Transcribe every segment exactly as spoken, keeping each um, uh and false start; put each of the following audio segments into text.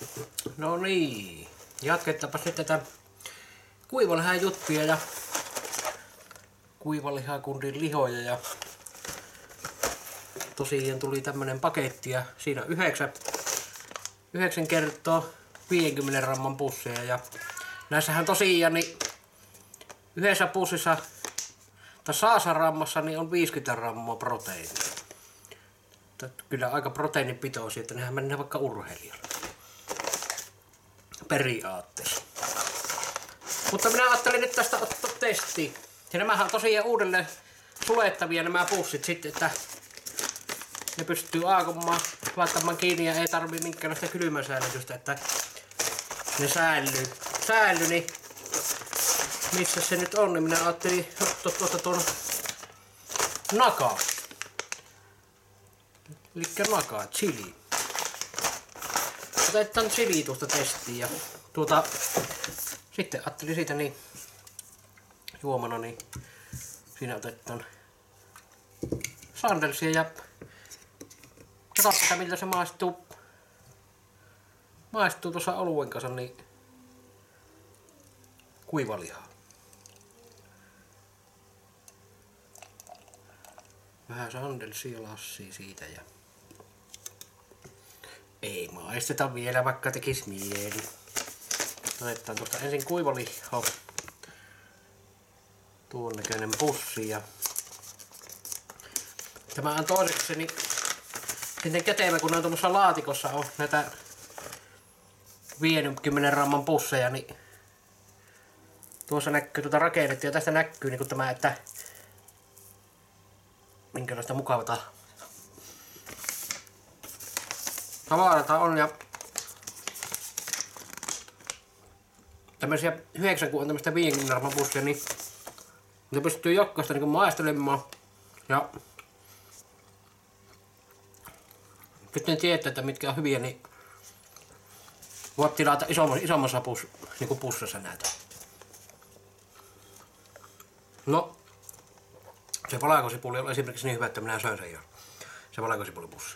No niin, jatketaanpa sitten tätä kuivalihan juttuja ja kuivalihakundin lihoja ja tosiaan tuli tämmönen paketti ja siinä on yhdeksän, yhdeksän kertaa viisikymmentä gramman pusseja ja näissähän tosiaan niin yhdessä pussissa tai saasa rammassa niin on viisikymmentä grammaa proteiinia. Kyllä aika proteiinipitoisia, että nehän mennään vaikka urheilijalle. Periaatteessa. Mutta minä ajattelin nyt tästä ottaa testiin. Ja nämähän on tosiaan uudelleen sulettavia nämä pussit sitten, että ne pystyy aakomaan laittamaan kiinni ja ei tarvii minkäänlaista kylmäsäilytystä, että ne säilyy. Säilyy, niin missä se nyt on, niin minä ajattelin ottaa tuosta tuon nakaa. Elikkä nakaa, chili. Otetaan chili tuosta testiin ja tuota sitten ajattelin siitä niin juomana niin siinä otetaan sandelsia ja katsotaan miltä se maistuu maistuu tuossa oluen kanssa niin kuivalihaa. Vähän sandelsia lassia siitä ja ei maisteta vielä vaikka tekis mieli. Otetaan tuosta ensin kuivalihaa. Tuon näköinen pussi ja tämä on toisekseni sitten kätevä, kun on tuommoissa laatikossa on näitä viisikymmentä gramman pusseja, niin tuossa näkyy tuota rakennetta ja tästä näkyy niin tämä, että minkälaista mukavata tavaraa on ja tämmöisiä yhdeksän, kun on tämmöistä viisikymmentä gramman pussia, niin ne pystyy jokaista niin maistelemaan ja sitten tietää, että mitkä on hyviä, niin voit tilata isommassa, isommassa pus, niin pussassa näitä. No, se valakosipuli on esimerkiksi niin hyvä, että minä söin sen jo. Se valakosipulipussi.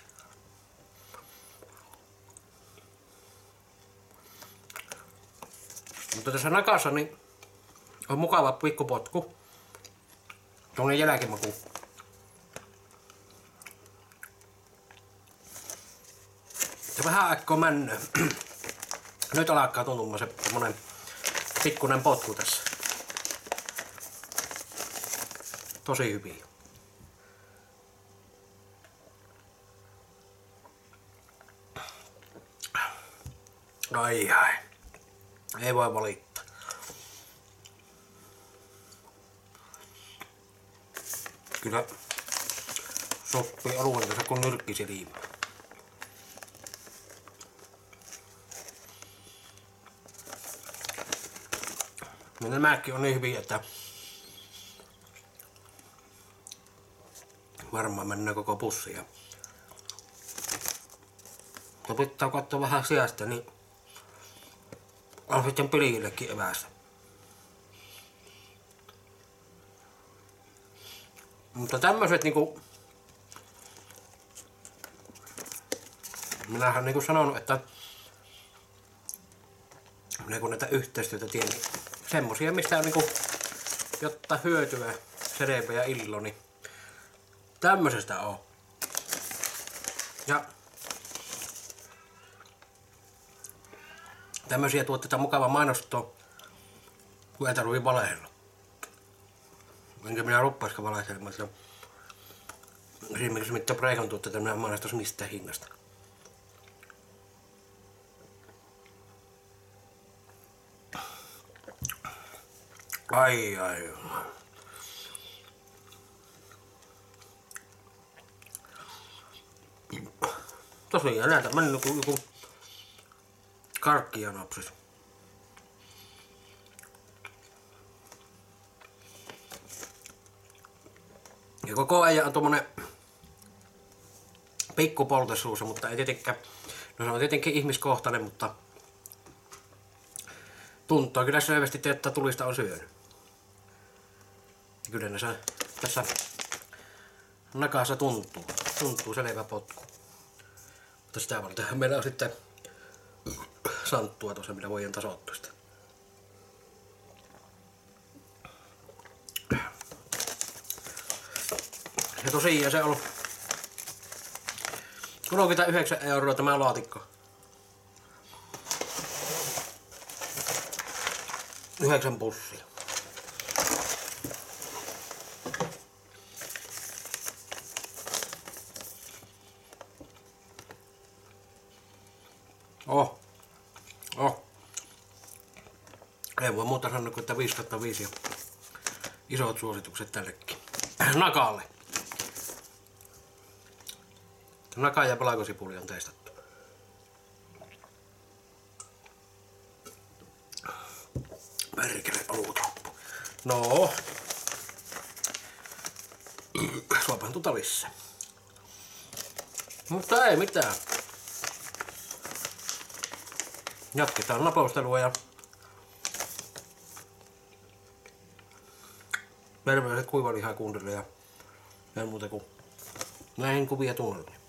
Mutta tässä nakassa niin on mukava pikkupotku. Tuollainen jälkimaku. Ja vähän aikaa männöä. Nyt alkaa tuntumaan se semmonen pikkunen potku tässä. Tosi hyviä. Ai ai. Ei voi valittaa. Kyllä sopii oluen kanssa kun nyrkkisiliima. Ja nämäkin on niin hyviä, että varmaan mennään koko pussi. Ja pitää katsoa vähän sijasta, niin on sitten pilillekin evästä. Mutta tämmöiset niinku minähän niinku sanonut, että minä kun näitä yhteistyötä teen, niin semmosia mistä on niinku jotta hyötyä Serepä ja Illo, niin tämmöisestä on. Ja tämmösiä tuotteita mukava mainostaa, kun ei tarvii valehella. Enkä minä ruppaiskaan valehelemaan, että esimerkiksi mitä Preikon tuotteita minä mainostais mistään hinnasta. Ai ai. Tosiaan näitä meni joku, joku karkki ja napsis. Ja koko ajan on tommonen pikku poltesuussa, mutta ei tietenkään, no se on tietenkin ihmiskohtainen, mutta tuntuu kyllä selvästi, että tulista on syönyt. Ja kyllä ne se tässä nakassa tuntuu, tuntuu selvä potku. Mutta sitä varten meillä on sitten santtua tuossa, millä voidaan tasoittaa sitä. Ja tosiaan se on kolmekymmentäyhdeksän euroa tämä laatikko. Yhdeksän pussia. Oh. Oh. Ei voi muuta sanoa kuin että viisi kautta viisi ja isot suositukset tällekin. Nakalle. Naka ja valkosipuli on testattu. Perkele, olut loppu. No. Suopahan tuota lisää. Mutta ei mitään. Jatketaan napoustelua ja terveiset kuivalihaa kuuntele ja ei muuta kuin näihin kuvia tunnelmia.